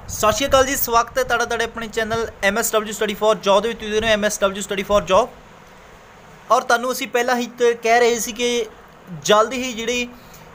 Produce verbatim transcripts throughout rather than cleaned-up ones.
सत श्री अकाल जी, स्वागत है तुहाडा तुहाडे अपने channel M S W study for job दे विच तुसीं देख रहे हो M S W study for job. और तुहानूं असीं पहलां ही कह रहे सी कि जल्द ही जिहड़ी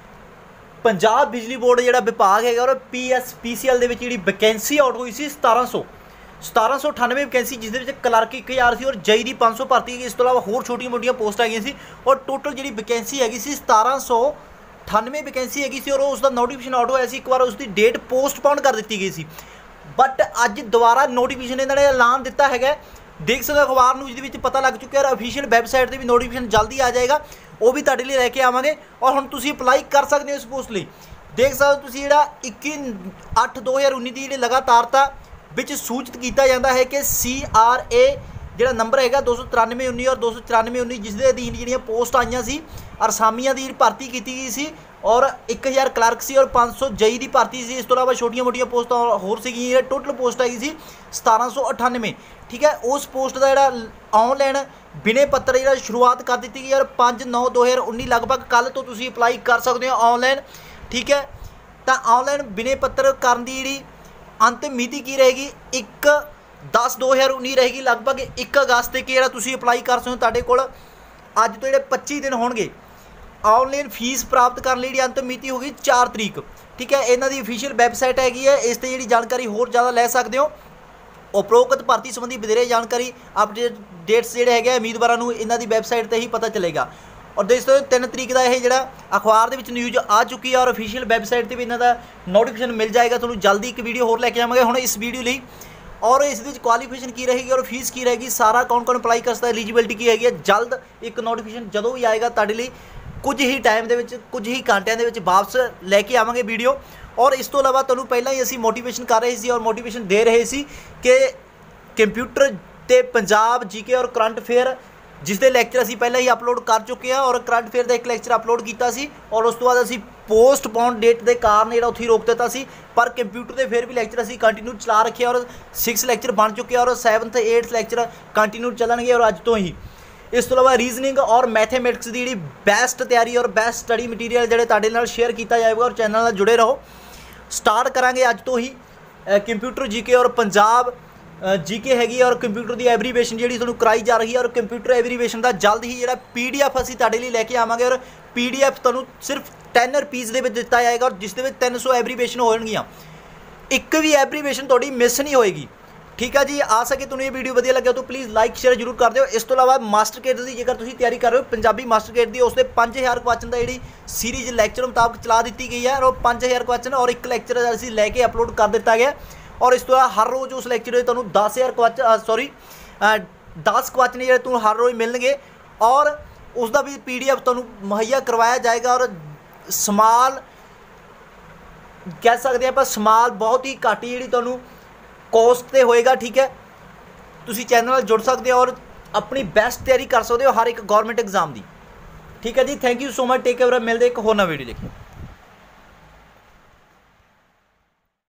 पंजाब बिजली बोर्ड जिहड़ा विभाग है और P S P C L दे विच जिहड़ी वैकेंसी आउट हुई सी सतारां सौ सतारां सौ अठानवे वैकेंसी, जिस दे विच क्लर्क एक हज़ार सी और जई दी पाँच सौ भर्ती है। इस तो इलावा होर छोटियां मोटियां पोस्ट हैगियां सी और टोटल जिहड़ी वैकेंसी हैगी सी सतारां सौ अठानवे वैकेंसी हैगी सी और उसका नोटिफिकेशन आउट होया सी। एक बार उसकी डेट पोस्टपोन कर दी गई सी, बट अज दोबारा नोटिफिकेशन इन्होंने ऐलान दिता है। देख सकते अखबार न्यूज़ के पता लग चुका है। ऑफिशियल वैबसाइट पर भी नोटिफिकेशन जल्दी आ जाएगा, वो भी तुहाडे लिए लैके आवांगे और हुण तुसीं अपलाई कर सकते हो इस पोस्ट लई। देख सकते हो तुसीं जिहड़ा इक्की अठ दो हज़ार उन्नी की जिहड़ी लगातारता विच सूचित किया जाता है कि सी आर ए जिहड़ा नंबर है दो सौ तिरानवे उन्नी और दो सौ चौरानवे उन्नी, जिस दे अधीन जिहड़ियां पोस्ट आईयां सी असामियां की भर्ती की गई सी और एक हज़ार क्लर्क सी और पाँच सौ जई की भर्ती सी। इस तो इलावा छोटियां मोटियां पोस्टां होर सीगियां, टोटल पोस्ट आई सी सतारां सौ अठानवे। ठीक है, उस पोस्ट का जिहड़ा ऑनलाइन बिने पत्र जिहड़ा शुरुआत कर दी गई और पाँच नौ दो हज़ार उन्नी लगभग कल तो तुसीं अपलाई कर सकते हो ऑनलाइन। ठीक है, तो ऑनलाइन बिने पत्र करन दी जिहड़ी अंतिम मिति की रहेगी एक दस दो हज़ार उन्नी रहेगी, लगभग एक अगस्त तक जिहड़ा तुसीं अपलाई कर सकते हो। तुहाडे कोल अज तो जिहड़े पच्ची दिन होणगे। ऑनलाइन फीस प्राप्त करने लिए अंतिम मिति होगी चार तरीक। ठीक है, इन्हां दी ऑफिशियल वैबसाइट हैगी है, इस ते जिहड़ी जानकारी होर ज़्यादा लै सकते हो। उपरोक्त भर्ती संबंधी वधेरे जानकारी अपडेट डेट्स जिहड़े हैगे उम्मीदवारां नूं इन्हां दी वैबसाइट ते ही पता चलेगा। और दोस्तों तीन तरीक का यह जिहड़ा अखबार दे विच न्यूज़ आ चुकी है और ऑफिशियल वैबसाइट पर भी इन्हां दा नोटिफिकेशन मिल जाएगा। तुहानूं जल्दी एक वीडियो होर लैके आवांगे हुण इस वीडियो लई। और इस क्वालीफिकेशन की रहेगी और फीस की रहेगी, सारा कौन कौन अपलाई कर सकता है, एलिजिबिलिटी की हैगी है। जल्द एक नोटिफिकेशन जदों भी आएगा तुहाडे लई कुछ ही टाइम दे विच कुछ ही घंटिਆਂ ਦੇ ਵਿੱਚ वापस लैके आवांगे वीडियो। और इस तो इलावा तुहानूं पहलां ही असीं मोटिवेशन कर रहे सी और मोटिवेशन दे रहे सी कि कंप्यूटर ते पंजाब जी के और करंट अफेयर जिसके लैक्चर असीं पहलां ही अपलोड कर चुके हैं और करंट अफेयर का एक लैक्चर अपलोड किया सी और उस तो बाद असीं पोस्टपोन डेट के कारण जिहड़ा उत्थे रोक दिता सी। पर कंप्यूटर के फिर भी लैक्चर असीं कंटिन्यू चला रखे और सिक्स लैक्चर बन चुके हैं और सैवनथ एट्थ लैक्चर कंटिन्यू चलणगे और अज तो ही। इस तो इलावा रीजनिंग और मैथेमैटिक्स की जी बेस्ट तैयारी और बेस्ट स्टडी मटीरियल जो तुहाडे नाल शेयर किया जाएगा और चैनल नाल जुड़े रहो। स्टार्ट करांगे अज तो ही कंप्यूटर जी के और पंजाब जी के हैगी और कंप्यूटर की एवरीवेशन जी तुहानूं कराई जा रही है और कंप्यूटर एवरीवेशन का जल्द ही जो पी डी एफ असीं तुहाडे लई लैके आवांगे और पी डी एफ तुहानूं सिर्फ टेन रुपीज़ दे विच दिता जाएगा और जिस दे विच तीन सौ एवरीवेशन होणगीਆਂ, एक भी एवरीवेशन तुहाडी मिस नहीं होएगी। ठीक है जी, आ सके तुहानूं ये वीडियो वधिया लगे तो प्लीज़ लाइक शेयर जरूर कर दिओ। इस तो इलावा मास्टर केट की जेकर तुसीं तैयारी कर रहे हो पंजाबी मास्टर केट की, उसके पाँच हज़ार क्वेश्चन का जी सीरीज लैक्चर मुताबिक चला दी गई है और पाँच हज़ार क्वेश्चन और एक लैक्चर असीं लैके अपलोड कर दिता गया। और इस तो इलावा हर रोज़ उस लैक्चर में तुहानूं दस हज़ार क्वेश्चन सॉरी दस क्वेश्चन जिहड़े तुहानूं हर रोज़ मिलणगे और उसका भी पी डी एफ तुहानूं मुहैया करवाया जाएगा। और समाल कह सकते हैं आप समाल बहुत ही घट जी तुहानूं कॉस्ट पे होएगा। ठीक है, तुसी चैनल नाल जुड़ सकते हो और अपनी बेस्ट तैयारी कर सकते हो हर एक गौरमेंट एग्जाम की। ठीक है जी, thank you so much, take care, मिलते एक होर नवीं वीडियो लेके।